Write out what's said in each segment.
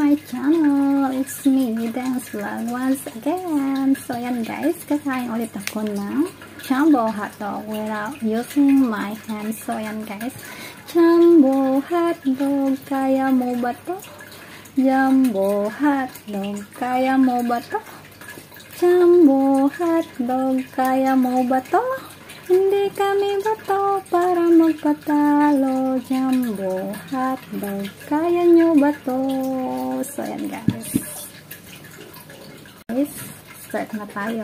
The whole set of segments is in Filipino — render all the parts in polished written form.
my channel. It's me, Dhenz vlog once again. So ayan guys, kakain ulit ako ng jumbo hotdog without using my hands. So ayan guys, jumbo hotdog, kaya mo ba to? Jumbo hotdog, kaya mo ba to? Jumbo hotdog, kaya mo ba to? Hindi kami bato para magpatalo. Jumbo hotdog, kaya nyo ba to? So ayan guys, start na tayo.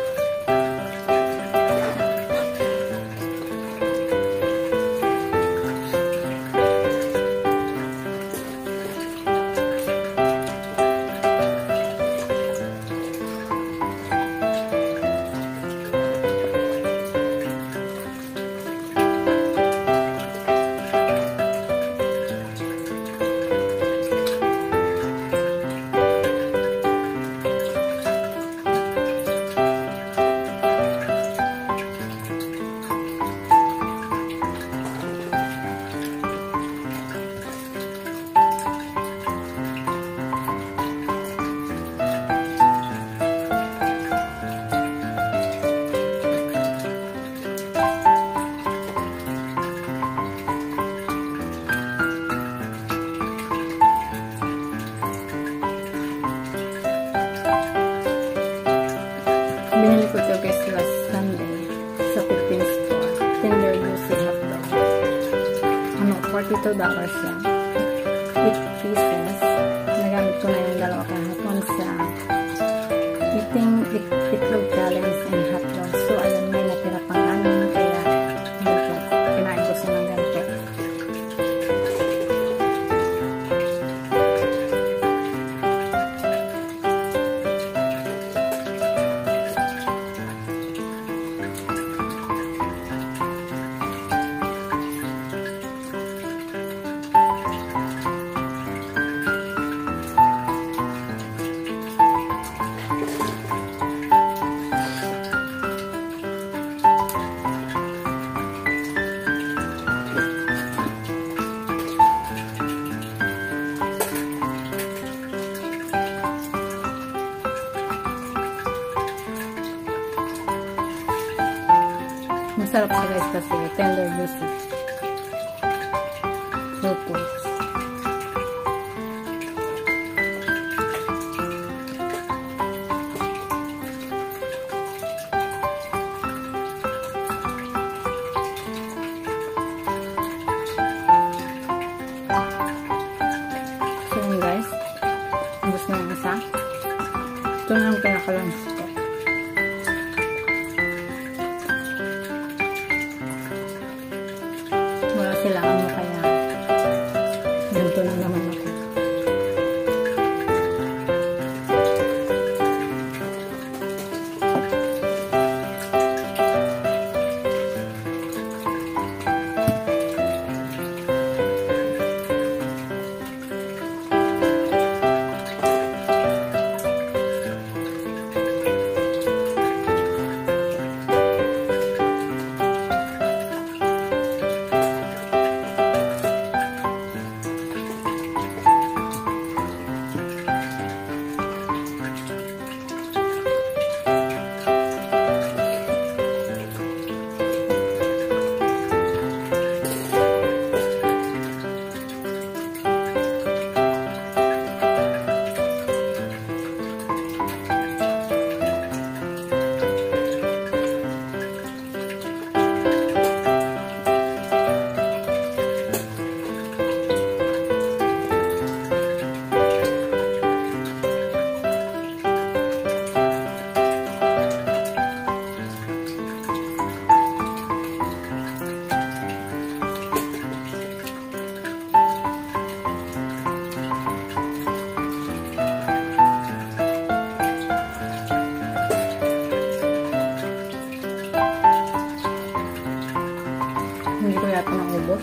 Binili ko ito guys last Sunday sa Philippine store. Tender juicy hotdog. $42 yan. 8 pieces. Nagamit ko na yung dalawa kahapon sa eating itlog challenge and hotdog. So ayun, may natira pang anin kaya kinain ko siya ng ganito. Masarap siya guys kasi tender juicy. Luto. So yun guys, ubos na yung isa. Ito na yung pinakalangs ko. Kailangan mo kaya ganito na naman ako. Hindi ko yata naubos.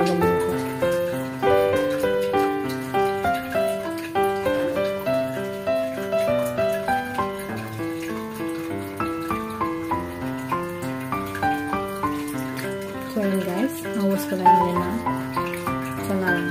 lumuto. So yun guys, naubos ko lang yun na. Ito na lang.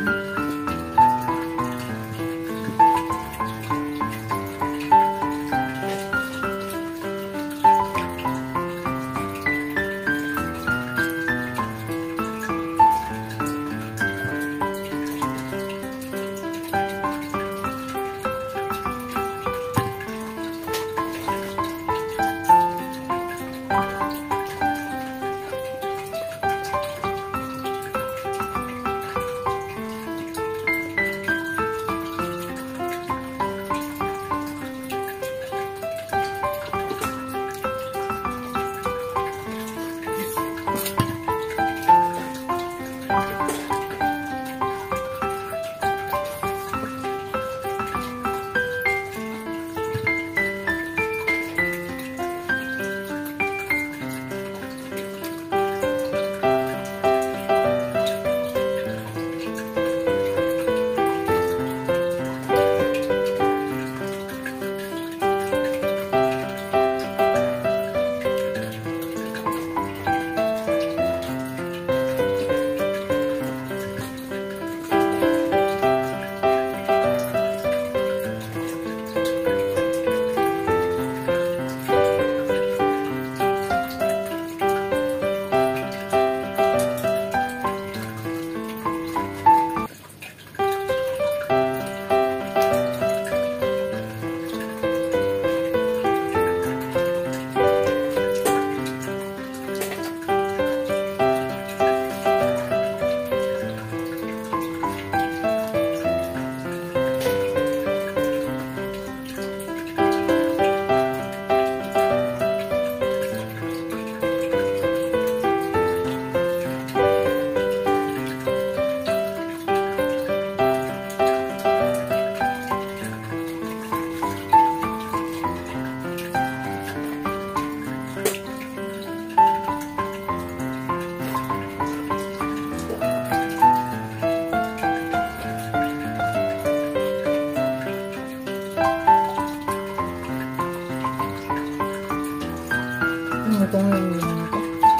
Lutong lang yun ako.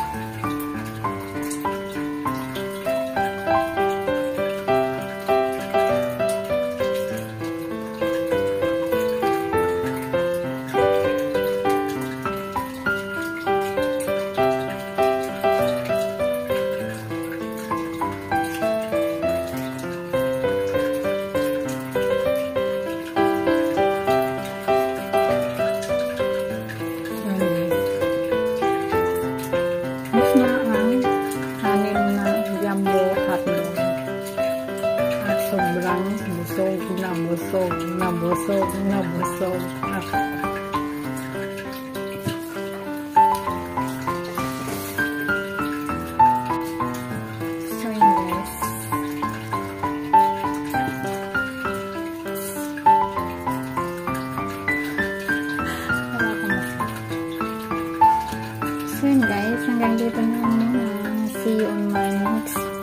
Sobrang busog ako. So yun guys. So yun guys, hanggang dito na muna. See you on my next